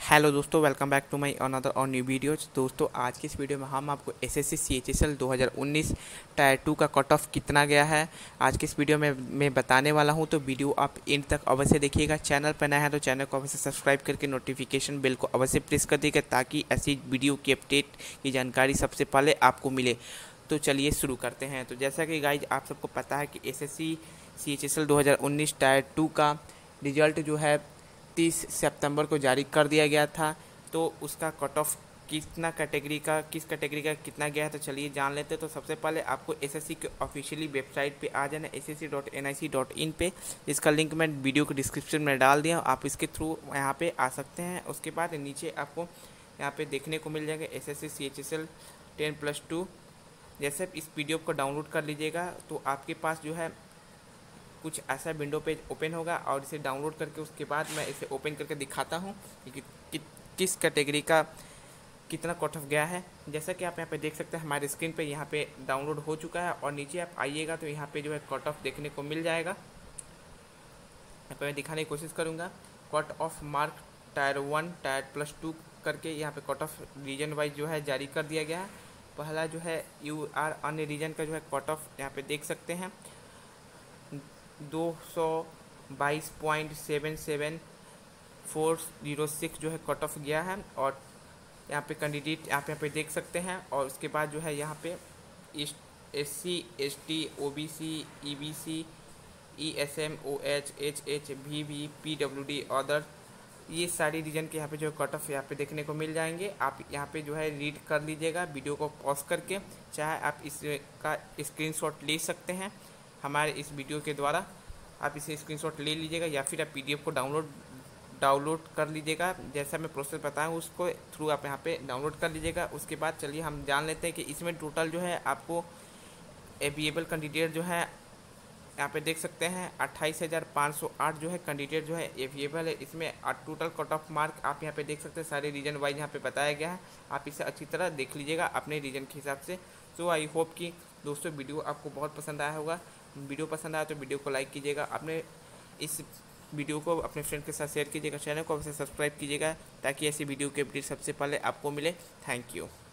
Hello दोस्तों, welcome back to my another और new videos. दोस्तों आज की इस वीडियो में हम आपको एसएससी सीएचएसएल 2019 टायर 2 का कट ऑफ कितना गया है आज की इस वीडियो में मैं बताने वाला हूं। तो वीडियो आप एंड तक अवश्य देखिएगा। चैनल पर नया है तो चैनल को अवश्य सब्सक्राइब करके नोटिफिकेशन बेल को अवश्य प्रेस कर दीजिएगा ताकि ऐसी वीडियो की अपडेट की जानकारी सबसे पहले आपको मिले। तो चलिए शुरू करते हैं। तो जैसा कि गाइज आप सबको पता है कि एसएससी सीएचएसएल 2019 टायर 2 का रिजल्ट जो है 30 सितंबर को जारी कर दिया गया था। तो उसका कट ऑफ किस कैटेगरी का कितना गया है तो चलिए जान लेते हैं। तो सबसे पहले आपको एसएससी के ऑफिशियली वेबसाइट पे आ जाना, ssc.nic.in पे, जिसका लिंक मैं वीडियो के डिस्क्रिप्शन में डाल दिया। आप इसके थ्रू यहाँ पे आ सकते हैं। उसके बाद नीचे आपको यहाँ पे देखने को मिल जाएगा एसएससी सीएचएसएल 10+2। जैसे आप इस पीडीएफ को डाउनलोड कर लीजिएगा तो आपके पास जो है कुछ ऐसा विंडो पेज ओपन होगा और इसे डाउनलोड करके उसके बाद मैं इसे ओपन करके दिखाता हूँ कि किस कैटेगरी का कितना कट ऑफ गया है। जैसा कि आप यहाँ पे देख सकते हैं हमारे स्क्रीन पे यहाँ पे डाउनलोड हो चुका है और नीचे आप आइएगा तो यहाँ पे जो है कट ऑफ देखने को मिल जाएगा। यहाँ पे मैं दिखाने की कोशिश करूँगा। Cut off mark tier 1 tier +2 करके यहाँ पे कट ऑफ रीजन वाइज जो है जारी कर दिया गया है। पहला जो है UR अन्य रीजन का जो है कट ऑफ यहाँ पे देख सकते हैं 222.77406 जो है कट ऑफ गया है। और यहाँ पे कैंडिडेट आप यहाँ पे देख सकते हैं। और उसके बाद जो है यहाँ पे SC ST OBC EBC ESM OH HH VV PWD other, ये सारी रीजन के यहाँ पे जो कट ऑफ यहाँ पे देखने को मिल जाएंगे। आप यहाँ पे जो है रीड कर लीजिएगा वीडियो को पॉज करके, चाहे आप इसका स्क्रीनशॉट ले सकते हैं हमारे इस वीडियो के द्वारा। आप इसे स्क्रीनशॉट ले लीजिएगा या फिर आप पीडीएफ को डाउनलोड कर लीजिएगा। जैसा मैं प्रोसेस बताया हूँ उसको थ्रू आप यहाँ पे डाउनलोड कर लीजिएगा। उसके बाद चलिए हम जान लेते हैं कि इसमें टोटल जो है आपको अवेलेबल कैंडिडेट जो है यहाँ पे देख सकते हैं 28,508 जो है कैंडिडेट जो है अवेलेबल है। इसमें टोटल कट ऑफ मार्क आप यहाँ पे देख सकते हैं सारे रीजन वाइज यहाँ पे बताया गया है। आप इसे अच्छी तरह देख लीजिएगा अपने रीजन के हिसाब से। सो आई होप कि दोस्तों वीडियो आपको बहुत पसंद आया होगा। वीडियो पसंद आया तो वीडियो को लाइक कीजिएगा, अपने इस वीडियो को अपने फ्रेंड के साथ शेयर कीजिएगा, चैनल को अवश्य सब्सक्राइब कीजिएगा ताकि ऐसी वीडियो की अपडेट सबसे पहले आपको मिले। Thank you.